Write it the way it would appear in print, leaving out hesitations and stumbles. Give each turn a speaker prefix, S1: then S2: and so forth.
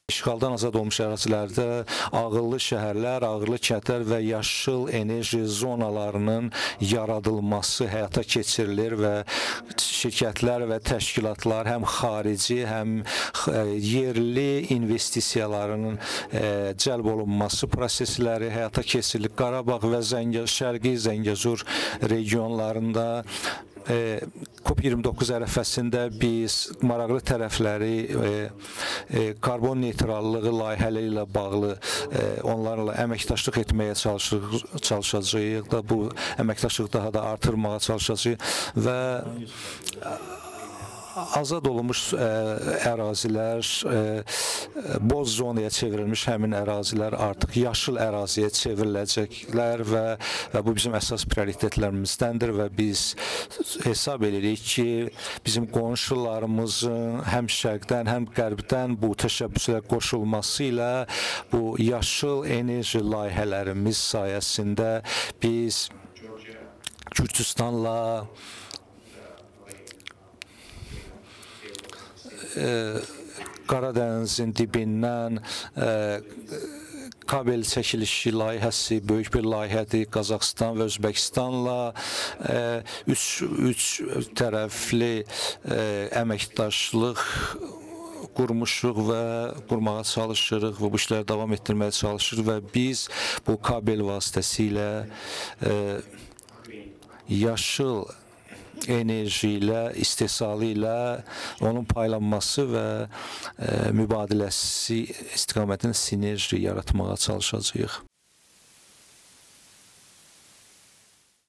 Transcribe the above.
S1: İşğaldan azad olmuş ərazilərdə ağıllı şəhərlər, ağıllı kəndlər və yaşıl enerji zonalarının yaradılması həyata keçirilir və şirkətlər və təşkilatlar həm xarici, həm yerli investisiyaların cəlb olunması prosesləri həyata keçirilir. Qarabağ və Şərqi Zəngəzur regionlarında COP29 ərəfəsində biz maraqlı tərəfləri karbon neytrallığı layihələri ilə bağlı onlarla əməkdaşlıq etməyə çalışacağıq da, bu əməkdaşlığı daha da artırmağa çalışacağıq və azad olunmuş ərazilər, boz zonaya çevrilmiş həmin ərazilər artıq yaşıl əraziyə çevriləcəklər və bu bizim əsas prioritetlərimizdəndir və biz hesab edirik ki, bizim qonşularımızın həm şərqdən, həm qərbdən bu təşəbbüslərə qoşulması ilə bu yaşıl enerji layihələrimiz sayəsində biz Gürcüstanla Qaradənizin dibindən kabel çəkilişi layihəsi böyük bir layihədir. Qazaxıstan və Özbəkistanla üç tərəfli əməkdaşlıq qurmuşuq və qurmağa çalışırıq və bu işləri davam etdirməyə çalışırıq və biz bu kabel vasitəsilə yaşıl enerji ilə, istehsalı ilə onun paylanması və mübadiləsi istiqamətində sinerji yaratmağa çalışacağıq.